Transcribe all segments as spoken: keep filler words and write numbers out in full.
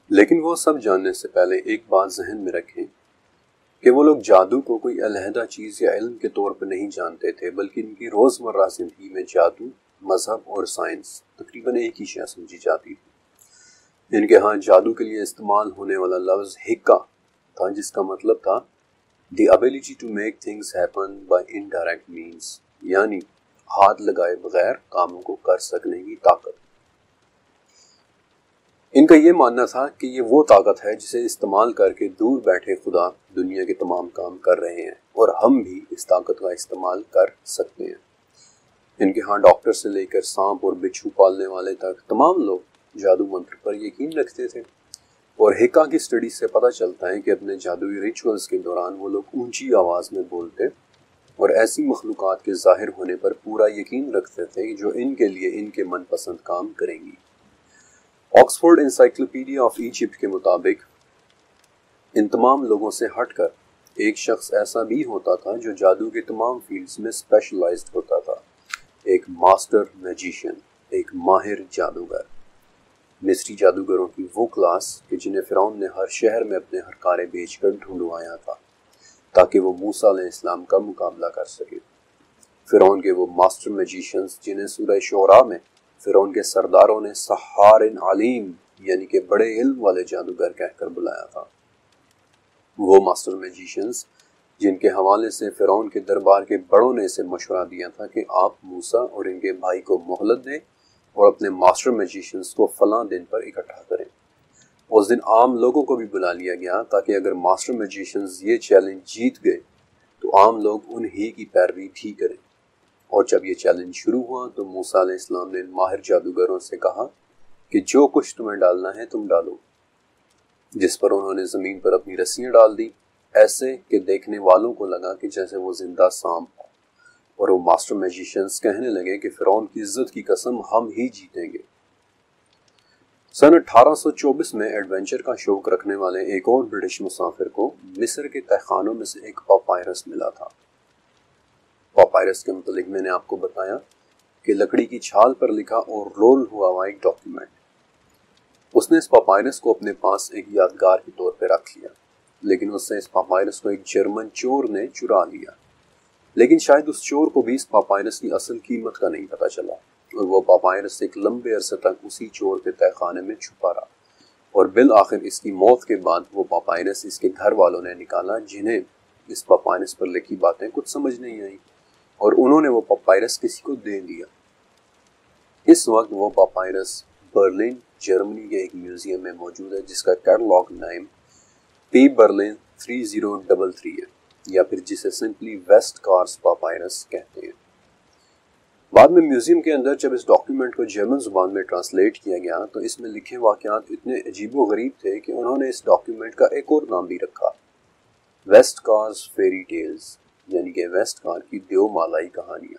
لیکن وہ سب جاننے سے پہلے ایک بات ذہن میں رکھیں کہ وہ لوگ جادو کو کوئی علیحدہ چیز یا علم کے طور پر نہیں جانتے تھے، بلکہ ان کی روزمرہ زندگی میں جادو، مذہب اور سائنس تقریباً ایک ہی شے سمجھی جاتی تھی۔ ان کے ہاں جادو کے لیے استعمال ہونے والا لفظ حکا تھا، جس کا مطلب تھا دی ability to make things happen by indirect means، یعنی ہاتھ لگائے بغیر کاموں کو کر سکنے کی طاقت۔ ان کا یہ ماننا تھا کہ یہ وہ طاقت ہے جسے استعمال کر کے دور بیٹھے خدا دنیا کے تمام کام کر رہے ہیں، اور ہم بھی اس طاقت کا استعمال کر سکتے ہیں۔ ان کے ہاں ڈاکٹر سے لے کر سانپ اور بچھو پالنے والے تک تمام لوگ جادو منتر پر یقین رکھتے تھے، اور حکا کی سٹڈی سے پتہ چلتا ہے کہ اپنے جادوئی ریچولز کے دوران وہ لوگ اونچی آواز میں بولتے اور ایسی مخلوقات کے ظاہر ہونے پر پورا یقین رکھتے تھے جو ان کے لیے ان کے من پسند کام کریں گی۔ آکسفورڈ انسائکلوپیڈیا آف ایجپٹ کے مطابق ان تمام لوگوں سے ہٹ کر ایک شخص ایسا بھی ہوتا تھا جو جادو کے تمام فیلڈز میں اسپیشلائزڈ ہوتا تھا، ایک ماسٹر میجیشین، ایک ماہر جادوگر۔ مصری جادوگروں کی وہ کلاس کہ جنہیں فرعون نے ہر شہر میں اپنے ہرکارے بھیج کر ڈھونڈوایا تھا تاکہ وہ موسیٰ علیہ السلام کا مقابلہ کر سکے۔ فرعون کے وہ ماسٹر میجیشنز جنہیں سورہ شعراء میں فرعون کے سرداروں نے سحار علیم یعنی کہ بڑے علم والے جادوگر کہہ کر بلایا تھا۔ وہ ماسٹر میجیشنز جن کے حوالے سے فرعون کے دربار کے بڑوں نے اسے مشورہ دیا تھا کہ آپ موسیٰ اور ان کے بھائی کو مہلت دیں اور اپنے ماسٹر میجیشنز کو فلاں دن پر اکٹھا کریں۔ اس دن عام لوگوں کو بھی بلا لیا گیا تاکہ اگر ماسٹر میجیشنز یہ چیلنج جیت گئے تو عام لوگ انہی کی پیروی بھی کریں۔ اور جب یہ چیلنج شروع ہوا تو موسیٰ علیہ السلام نے ان ماہر جادوگروں سے کہا کہ جو کچھ تمہیں ڈالنا ہے تم ڈالو، جس پر انہوں نے زمین پر اپنی رسیاں ڈال دی، ایسے کہ دیکھنے والوں کو لگا کہ جیسے وہ زندہ سانپ ہو، اور وہ ماسٹر میجیشنز کہنے لگے کہ فرعون کی عزت کی قسم ہم ہی جیتیں گے۔ سن اٹھارہ سو چوبیس میں ایڈونچر کا شوق رکھنے والے ایک اور برٹش مسافر کو مصر کے تہخانوں میں سے ایک پاپائرس ملا تھا۔ پاپائرس کے متعلق میں نے آپ کو بتایا کہ لکڑی کی چھال پر لکھا اور رول ہوا ہوا ایک ڈاکیومنٹ۔ اس نے اس پاپائرس کو اپنے پاس ایک یادگار کے طور پہ رکھ لیا، لیکن اس سے اس پاپائرس کو ایک جرمن چور نے چرا لیا، لیکن شاید اس چور کو بھی اس پاپائرس کی اصل قیمت کا نہیں پتہ چلا، اور وہ پاپائرس ایک لمبے عرصے تک اسی چور کے تہہ خانے میں چھپا رہا، اور بالآخر اس کی موت کے بعد وہ پاپائرس اس کے گھر والوں نے نکالا، جنہیں اس پاپائرس پر لکھی باتیں کچھ سمجھ نہیں آئیں، اور انہوں نے وہ پاپائرس کسی کو دے دیا۔ اس وقت وہ پاپائرس برلن جرمنی کے ایک میوزیم میں موجود ہے، جس کا catalog name P Berlin three zero double three ہے، یا پھر جسے سمپلی ویسٹ کارس پاپائرس کہتے ہیں۔ بعد میں میوزیم کے اندر جب اس ڈاکیومنٹ کو جرمن زبان میں ٹرانسلیٹ کیا گیا تو اس میں لکھے واقعات اتنے عجیب و غریب تھے کہ انہوں نے اس ڈاکیومنٹ کا ایک اور نام بھی رکھا، ویسٹ کارس فیری ٹیلز، یعنی کہ ویسٹ کار کی دیو مالائی کہانیاں۔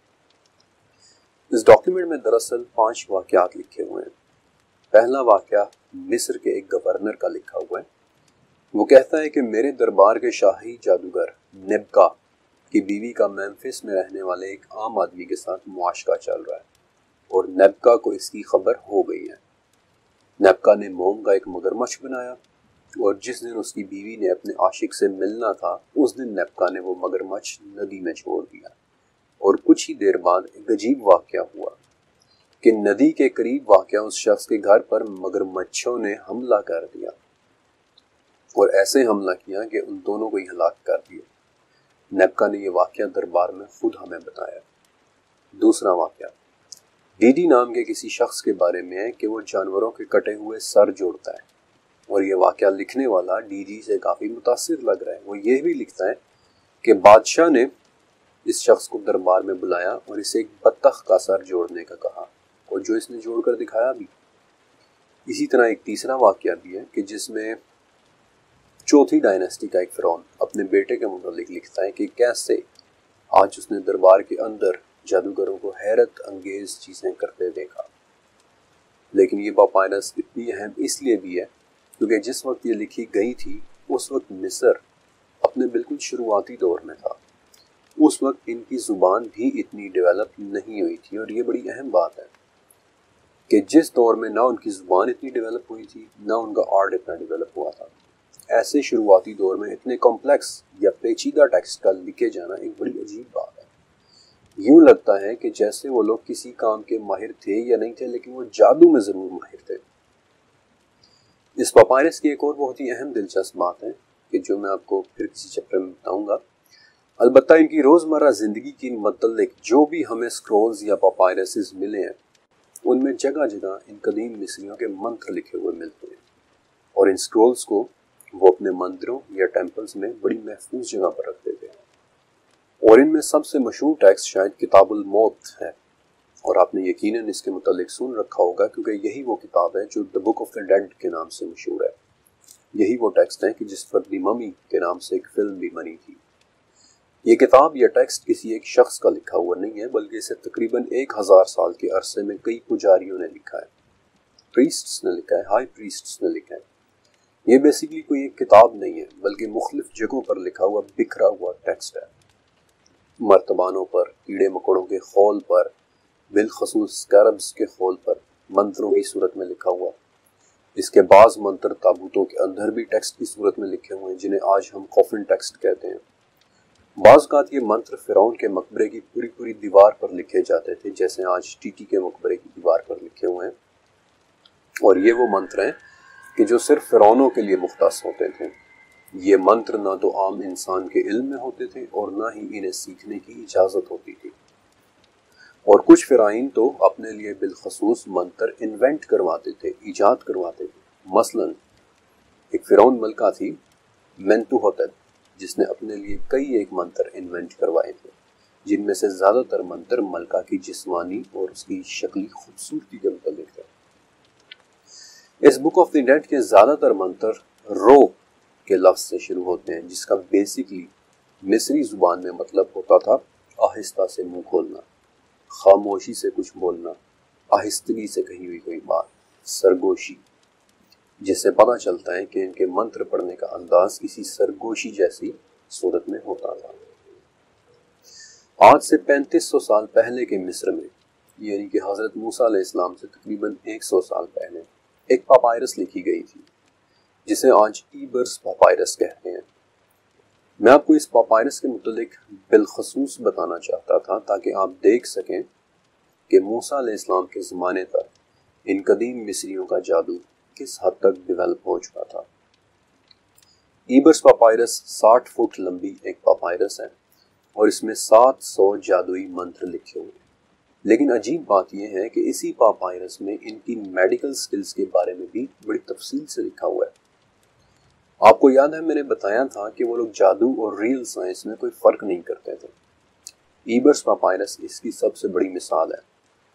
اس ڈاکیومنٹ میں دراصل پانچ واقعات لکھے ہوئے ہیں۔ پہلا واقعہ مصر کے ایک گورنر کا لکھا ہوا ہے۔ وہ کہتا ہے کہ میرے دربار کے شاہی جادوگر نبکا کی بیوی کا میمفس میں رہنے والے ایک عام آدمی کے ساتھ معاشقہ چل رہا ہے، اور نبکا کو اس کی خبر ہو گئی ہے۔ نبکا نے موم کا ایک مگرمچھ بنایا، اور جس دن اس کی بیوی نے اپنے عاشق سے ملنا تھا اس دن نبکا نے وہ مگرمچھ ندی میں چھوڑ دیا، اور کچھ ہی دیر بعد ایک عجیب واقعہ ہوا کہ ندی کے قریب واقع اس شخص کے گھر پر مگرمچھوں نے حملہ کر دیا، اور ایسے حملہ کیا کہ ان دونوں کو ہی ہلاک کر دیا۔ نبکا نے یہ واقعہ دربار میں خود ہمیں بتایا۔ دوسرا واقعہ ڈی ڈی نام کے کسی شخص کے بارے میں ہے کہ وہ جانوروں کے کٹے ہوئے سر جوڑتا ہے، اور یہ واقعہ لکھنے والا ڈی ڈی سے کافی متاثر لگ رہا ہے۔ وہ یہ بھی لکھتا ہے کہ بادشاہ نے اس شخص کو دربار میں بلایا اور اسے ایک بطخ کا سر جوڑنے کا کہا، اور جو اس نے جوڑ کر دکھایا بھی۔ اسی طرح ایک تیسرا واقعہ بھی ہے کہ جس میں چوتھی ڈائناسٹی کا ایک فرعون اپنے بیٹے کے متعلق لکھتا ہے کہ کیسے آج اس نے دربار کے اندر جادوگروں کو حیرت انگیز چیزیں کرتے دیکھا۔ لیکن یہ پاپائرس اتنی اہم اس لیے بھی ہے کیونکہ جس وقت یہ لکھی گئی تھی اس وقت مصر اپنے بالکل شروعاتی دور میں تھا۔ اس وقت ان کی زبان بھی اتنی ڈیولپ نہیں ہوئی تھی، اور یہ بڑی اہم بات ہے کہ جس دور میں نہ ان کی زبان اتنی ڈیولپ ہوئی تھی نہ ان کا آرٹ اتنا ڈیولپ ہوا تھا، ایسے شروعاتی دور میں اتنے کمپلیکس یا پیچیدہ ٹیکسٹ کا لکھے جانا ایک بڑی عجیب بات ہے۔ یوں لگتا ہے کہ جیسے وہ لوگ کسی کام کے ماہر تھے یا نہیں تھے، لیکن وہ جادو میں ضرور ماہر تھے۔ اس پاپائرس کی ایک اور بہت ہی اہم دلچسپ بات ہے کہ جو میں آپ کو پھر کسی چیپٹر میں بتاؤں گا۔ البتہ ان کی روزمرہ زندگی کی متعلق جو بھی ہمیں سکرولز یا پاپائرسز ملے ہیں، ان میں جگہ جگہ ان قدیم مصریوں کے منتر لکھے ہوئے ملتے ہیں، اور ان سکرولز کو وہ اپنے مندروں یا ٹیمپلز میں بڑی محفوظ جگہ پر رکھ دیتے ہیں۔ اور ان میں سب سے مشہور ٹیکسٹ شاید کتاب الموت ہے، اور آپ نے یقیناً اس کے متعلق سن رکھا ہوگا کیونکہ یہی وہ کتاب ہے جو دی بک آف دا ڈیڈ کے نام سے مشہور ہے۔ یہی وہ ٹیکسٹ ہے کہ جس پر دی ممی کے نام سے ایک فلم بھی بنی تھی۔ یہ کتاب یا ٹیکسٹ کسی ایک شخص کا لکھا ہوا نہیں ہے، بلکہ اسے تقریباً ایک ہزار سال کے عرصے میں کئی پجاریوں نے لکھا ہے، پریسٹس نے لکھا ہے، ہائی پریسٹس نے لکھا ہے۔ یہ بیسیکلی کوئی ایک کتاب نہیں ہے، بلکہ مختلف جگہوں پر لکھا ہوا بکھرا ہوا ٹیکسٹ ہے۔ مرتبانوں پر، کیڑے مکوڑوں کے خول پر، بالخصوص سکیربز کے خول پر منتروں کی صورت میں لکھا ہوا۔ اس کے بعض منتر تابوتوں کے اندر بھی ٹیکسٹ کی صورت میں لکھے ہوئے ہیں، جنہیں آج ہم کوفن ٹیکسٹ کہتے ہیں۔ بعض اوقات یہ منتر فرعون کے مقبرے کی پوری پوری دیوار پر لکھے جاتے تھے، جیسے آج ٹی ٹی کے مقبرے کی دیوار پر لکھے ہوئے ہیں، اور یہ وہ منتر ہیں کہ جو صرف فرعونوں کے لیے مختص ہوتے تھے۔ یہ منتر نہ تو عام انسان کے علم میں ہوتے تھے اور نہ ہی انہیں سیکھنے کی اجازت ہوتی تھی، اور کچھ فرعین تو اپنے لیے بالخصوص منتر انوینٹ کرواتے تھے، ایجاد کرواتے تھے۔ مثلا ایک فرعون ملکہ تھی منتوہتب، جس نے اپنے لیے کئی ایک منتر انوینٹ کروائے تھے، جن میں سے زیادہ تر منتر ملکہ کی جسمانی اور اس کی شکلی خوبصورتی کے متعلق تھے۔ اس بک آف دی ڈیڈ کے زیادہ تر منتر رو کے لفظ سے شروع ہوتے ہیں، جس کا بیسیکلی مصری زبان میں مطلب ہوتا تھا آہستہ سے منہ کھولنا، خاموشی سے کچھ بولنا، آہستگی سے کہی ہوئی کوئی بات، سرگوشی، جس سے پتہ چلتا ہے کہ ان کے منتر پڑھنے کا انداز کسی سرگوشی جیسی صورت میں ہوتا تھا۔ آج سے پینتیس سو سال پہلے کے مصر میں، یعنی کہ حضرت موسیٰ علیہ السلام سے تقریباً ایک سو سال پہلے، ایک پاپائرس لکھی گئی تھی جسے آج ایبرس پاپائرس کہتے ہیں۔ میں آپ کو اس پاپائرس کے متعلق بالخصوص بتانا چاہتا تھا تاکہ آپ دیکھ سکیں کہ موسیٰ علیہ السلام کے زمانے تک ان قدیم مصریوں کا جادو کس حد تک ڈیولپ ہو چکا تھا۔ ایبرس پاپائرس ساٹھ فٹ لمبی ایک پاپائرس ہے، اور اس میں سات سو جادوئی منتر لکھے ہوئے ہیں۔ لیکن عجیب بات یہ ہے کہ اسی پاپائرس میں ان کی میڈیکل سکلز کے بارے میں بھی بڑی تفصیل سے لکھا ہوا ہے۔ آپ کو یاد ہے میں نے بتایا تھا کہ وہ لوگ جادو اور ریل سائنس میں کوئی فرق نہیں کرتے تھے۔ ایبرس پاپائرس اس کی سب سے بڑی مثال ہے۔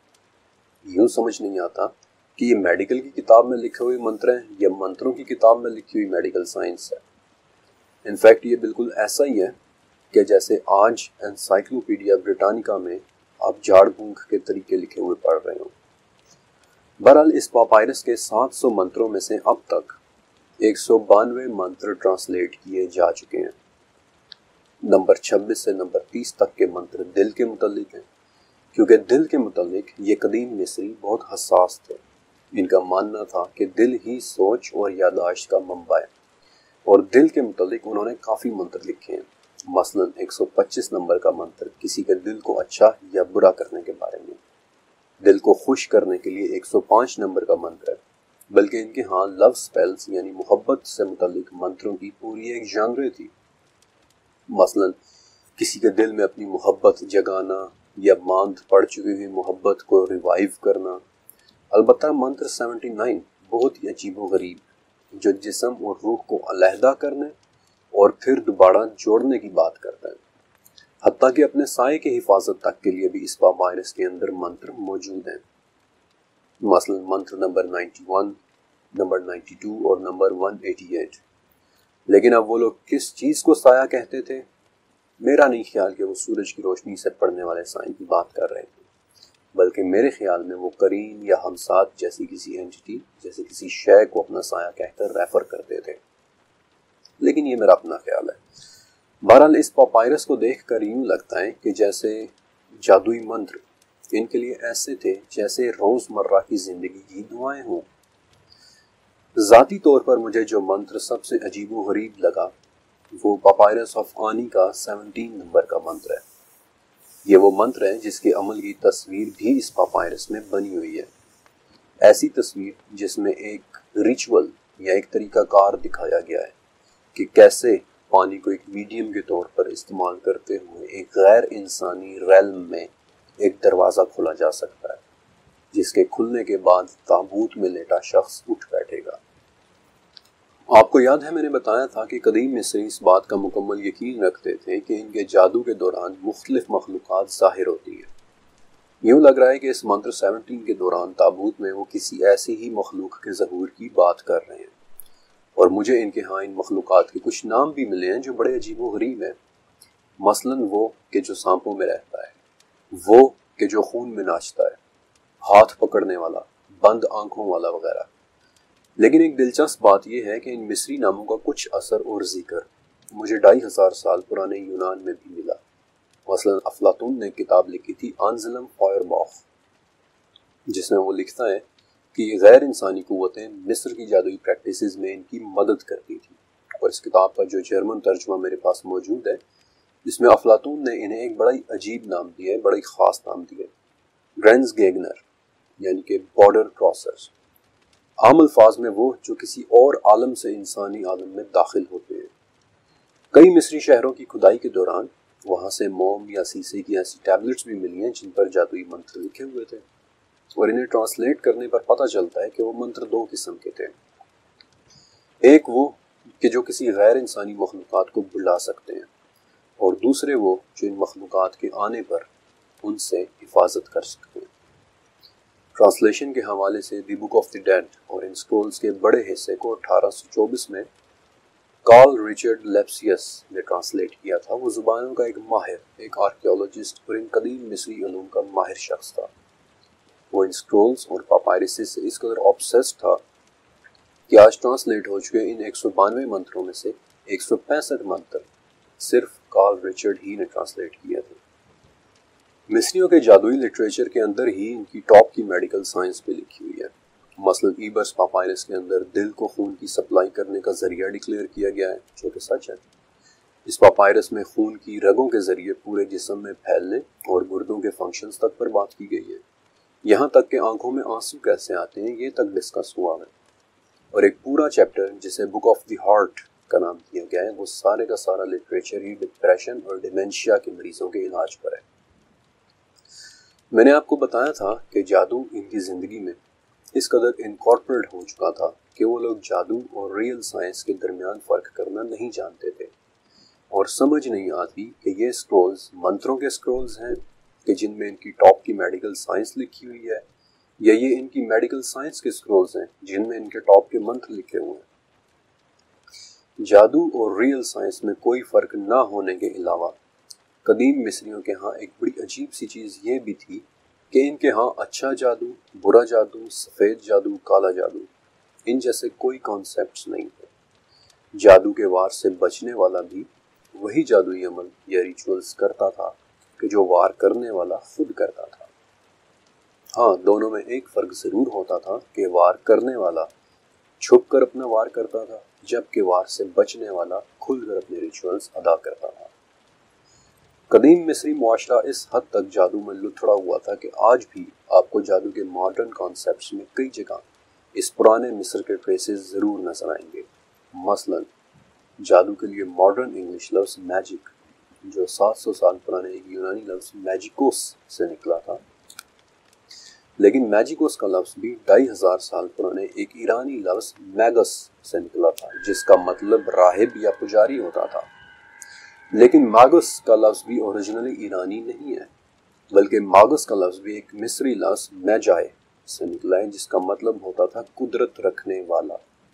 یوں سمجھ نہیں آتا کہ یہ میڈیکل کی کتاب میں لکھے ہوئے منتر ہیں یا منتروں کی کتاب میں لکھی ہوئی میڈیکل سائنس ہے۔ انفیکٹ یہ بالکل ایسا ہی ہے کہ جیسے آج انسائکلوپیڈیا بریٹانیکا میں آپ جھاڑ پھونک کے طریقے لکھے ہوئے پڑھ رہے ہوں۔ بہرحال اس پاپائرس کے سات سو منتروں میں سے اب تک ایک سو بانوے منتر ٹرانسلیٹ کیے جا چکے ہیں۔ نمبر چھبیس سے نمبر تیس تک کے منتر دل کے متعلق ہیں، کیونکہ دل کے متعلق یہ قدیم مصری بہت حساس تھے۔ ان کا ماننا تھا کہ دل ہی سوچ اور یادداشت کا منبع ہے، اور دل کے متعلق انہوں نے کافی منتر لکھے ہیں۔ مثلا ایک سو پچیس نمبر کا منتر کسی کے دل کو اچھا یا برا کرنے کے بارے میں، دل کو خوش کرنے کے لیے ایک سو پانچ نمبر کا منتر ہے، بلکہ ان کے ہاں لو سپیلز یعنی محبت سے متعلق منتروں کی پوری ایک ژانرے تھی۔ مثلا کسی کے دل میں اپنی محبت جگانا یا ماند پڑ چکی ہوئی محبت کو ریوائیو کرنا۔ البتہ منتر سیونٹی نائن بہت ہی عجیب و غریب، جو جسم اور روح کو علیحدہ کرنے اور پھر دوبارہ جوڑنے کی بات کرتا ہے۔ حتیٰ کہ اپنے سائے کی حفاظت تک کے لیے بھی اس پاپائرس کے اندر منتر موجود ہیں۔ مثلا منتر number ninety one, number ninety two اور نمبر ون ایٹی ایٹ۔ لیکن اب وہ لوگ کس چیز کو سایہ کہتے تھے؟ میرا نہیں خیال کہ وہ سورج کی روشنی سے پڑنے والے سائے کی بات کر رہے تھے، بلکہ میرے خیال میں وہ قرین یا ہمسات جیسی کسی اینٹی، جیسے کسی شے کو اپنا سایہ کہہ کر ریفر کرتے تھے، لیکن یہ میرا اپنا خیال ہے۔ بہرحال اس پاپائرس کو دیکھ کر یوں لگتا ہے کہ جیسے جادوئی منتر ان کے لیے ایسے تھے جیسے روزمرہ کی زندگی کی دعائیں ہوں۔ ذاتی طور پر مجھے جو منتر سب سے عجیب و غریب لگا وہ پاپائرس آف آنی کا سیونٹین نمبر کا منتر ہے۔ یہ وہ منتر ہے جس کے عمل کی تصویر بھی اس پاپائرس میں بنی ہوئی ہے، ایسی تصویر جس میں ایک ریچول یا ایک طریقہ کار دکھایا گیا ہے کہ کیسے پانی کو ایک میڈیم کے طور پر استعمال کرتے ہوئے ایک غیر انسانی ریلم میں ایک دروازہ کھولا جا سکتا ہے، جس کے کھلنے کے بعد تابوت میں لیٹا شخص اٹھ بیٹھے گا۔ آپ کو یاد ہے میں نے بتایا تھا کہ قدیم مصری اس بات کا مکمل یقین رکھتے تھے کہ ان کے جادو کے دوران مختلف مخلوقات ظاہر ہوتی ہیں۔ یوں لگ رہا ہے کہ اس منتر سیونٹین کے دوران تابوت میں وہ کسی ایسی ہی مخلوق کے ظہور کی بات کر رہے ہیں، اور مجھے ان کے ہاں ان مخلوقات کے کچھ نام بھی ملے ہیں جو بڑے عجیب و غریب ہیں، مثلاً وہ کہ جو سانپوں میں رہتا ہے، وہ کہ جو خون میں ناچتا ہے، ہاتھ پکڑنے والا، بند آنکھوں والا وغیرہ۔ لیکن ایک دلچسپ بات یہ ہے کہ ان مصری ناموں کا کچھ اثر اور ذکر مجھے ڈھائی ہزار سال پرانے یونان میں بھی ملا۔ مثلا افلاطون نے ایک کتاب لکھی تھی آنزلم فائرباخ، جس میں وہ لکھتا ہے کہ یہ غیر انسانی قوتیں مصر کی جادوئی پریکٹسز میں ان کی مدد کرتی تھی، اور اس کتاب کا جو جرمن ترجمہ میرے پاس موجود ہے اس میں افلاطون نے انہیں ایک بڑا ہی عجیب نام دیا ہے، بڑا ہی خاص نام دیا ہے، گرینز گیگنر، یعنی کہ بارڈر کراسرز۔ عام الفاظ میں وہ جو کسی اور عالم سے انسانی عالم میں داخل ہوتے ہیں۔ کئی مصری شہروں کی کھدائی کے دوران وہاں سے موم یا سیسے کی ایسی ٹیبلٹس بھی ملی ہیں جن پر جادوئی منتر لکھے ہوئے تھے، اور انہیں ٹرانسلیٹ کرنے پر پتہ چلتا ہے کہ وہ منتر دو قسم کے تھے۔ ایک وہ کہ جو کسی غیر انسانی مخلوقات کو بلا سکتے ہیں، اور دوسرے وہ جو ان مخلوقات کے آنے پر ان سے حفاظت کر سکتے ہیں۔ ٹرانسلیشن کے حوالے سے دی بک آف دی ڈیڈ اور ان سکرولز کے بڑے حصے کو اٹھارہ سو چوبیس میں کارل ریچرڈ لیپسیس نے ٹرانسلیٹ کیا تھا۔ وہ زبانوں کا ایک ماہر، ایک آرکیولوجسٹ اور ان قدیم مصری علوم کا ماہر شخص تھا۔ وہ ان سکرولز اور پاپائرسز سے اس قدر آبسیسڈ تھا کہ آج ٹرانسلیٹ ہو چکے ان ایک سو بانوے منتروں میں سے ایک سو پینسٹھ منتر صرف کارل ریچرڈ ہی نے ٹرانسلیٹ کیا تھے۔ مصریوں کے جادوئی لٹریچر کے اندر ہی ان کی ٹاپ کی میڈیکل سائنس بھی لکھی ہوئی ہے۔ مثلا ایبرس پاپائرس کے اندر دل کو خون کی سپلائی کرنے کا ذریعہ ڈکلیئر کیا گیا ہے، جو کہ سچ ہے۔ اس پاپائرس میں خون کی رگوں کے ذریعے پورے جسم میں پھیلنے اور گردوں کے فنکشنز تک پر بات کی گئی ہے، یہاں تک کہ آنکھوں میں آنسو کیسے آتے ہیں یہ تک ڈسکس ہوا ہے۔ اور ایک پورا چیپٹر جسے بک آف دی ہارٹ کا نام دیا گیا ہے، وہ سارے کا سارا لٹریچر ہی ڈپریشن اور ڈیمنشیا کے مریضوں کے علاج پر ہے۔ میں نے آپ کو بتایا تھا کہ جادو ان کی زندگی میں اس قدر انکارپوریٹ ہو چکا تھا کہ وہ لوگ جادو اور ریئل سائنس کے درمیان فرق کرنا نہیں جانتے تھے، اور سمجھ نہیں آتی کہ یہ سکرولز منتروں کے سکرولز ہیں کہ جن میں ان کی ٹاپ کی میڈیکل سائنس لکھی ہوئی ہے، یا یہ ان کی میڈیکل سائنس کے سکرولز ہیں جن میں ان کے ٹاپ کے منتر لکھے ہوئے ہیں۔ جادو اور ریئل سائنس میں کوئی فرق نہ ہونے کے علاوہ قدیم مصریوں کے ہاں ایک بڑی عجیب سی چیز یہ بھی تھی کہ ان کے ہاں اچھا جادو، برا جادو، سفید جادو، کالا جادو، ان جیسے کوئی کانسیپٹس نہیں تھے۔ جادو کے وار سے بچنے والا بھی وہی جادوئی عمل یا ریچولز کرتا تھا کہ جو وار کرنے والا خود کرتا تھا۔ ہاں، دونوں میں ایک فرق ضرور ہوتا تھا کہ وار کرنے والا چھپ کر اپنا وار کرتا تھا، جبکہ وار سے بچنے والا کھل کر اپنے ریچولز ادا کرتا تھا۔ قدیم مصری معاشرہ اس حد تک جادو میں لتھڑا ہوا تھا کہ آج بھی آپ کو جادو کے ماڈرن کانسیپٹس میں کئی جگہ اس پرانے مصر کے ٹریسز ضرور نظر آئیں گے۔ مثلا جادو کے لیے ماڈرن انگلش لفظ میجک، جو سات سو سال پرانے ایک یونانی لفظ میجیکوس سے نکلا تھا، لیکن میجیکوس کا لفظ بھی ڈھائی ہزار سال پرانے ایک ایرانی لفظ میگس سے نکلا تھا، جس کا مطلب راہب یا پجاری ہوتا تھا۔ لیکن ماگس کا لفظ بھی اوریجنلی ایرانی نہیں ہے، بلکہ ماگس کا لفظ بھی ایک مصری لفظ میجائے سے نکلا ہے، جس کا مطلب ہوتا تھا قدرت رکھنے والا۔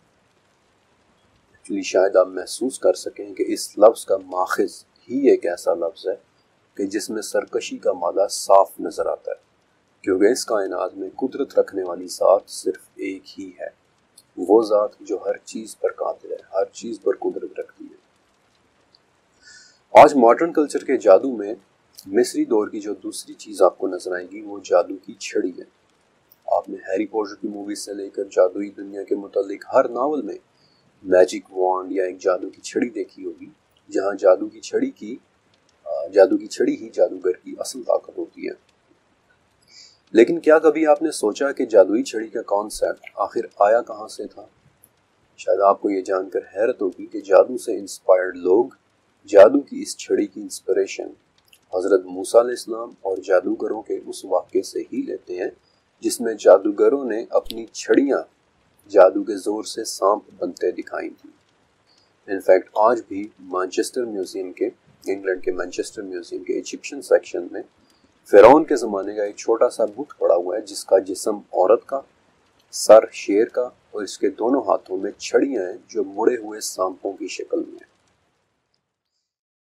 ایکچولی شاید آپ محسوس کر سکیں کہ اس لفظ کا ماخذ ہی ایک ایسا لفظ ہے کہ جس میں سرکشی کا مادہ صاف نظر آتا ہے، کیونکہ اس کائنات میں قدرت رکھنے والی ذات صرف ایک ہی ہے، وہ ذات جو ہر چیز پر قادر ہے، ہر چیز پر قدرت رکھتی ہے۔ آج ماڈرن کلچر کے جادو میں مصری دور کی جو دوسری چیز آپ کو نظر آئے گی وہ جادو کی چھڑی ہے۔ آپ نے ہیری پوٹر کی موویز سے لے کر جادوئی دنیا کے متعلق ہر ناول میں میجک وانڈ یا ایک جادو کی چھڑی دیکھی ہوگی، جہاں جادو کی چھڑی کی جادو کی چھڑی ہی جادوگر کی اصل طاقت ہوتی ہے۔ لیکن کیا کبھی آپ نے سوچا کہ جادوئی چھڑی کا کانسیپٹ آخر آیا کہاں سے تھا؟ شاید آپ کو یہ جان کر حیرت ہوگی کہ جادو سے انسپائرڈ لوگ جادو کی اس چھڑی کی انسپریشن حضرت موسیٰ علیہ السلام اور جادوگروں کے اس واقعے سے ہی لیتے ہیں جس میں جادوگروں نے اپنی چھڑیاں جادو کے زور سے سانپ بنتے دکھائی تھیں۔ انفیکٹ آج بھی مانچسٹر میوزیم کے انگلینڈ کے مانچسٹر میوزیم کے ایجپشن سیکشن میں فیرون کے زمانے کا ایک چھوٹا سا بت پڑا ہوا ہے جس کا جسم عورت کا، سر شیر کا اور اس کے دونوں ہاتھوں میں چھڑیاں ہیں جو مڑے ہوئے سانپوں کی شکل میں ہیں۔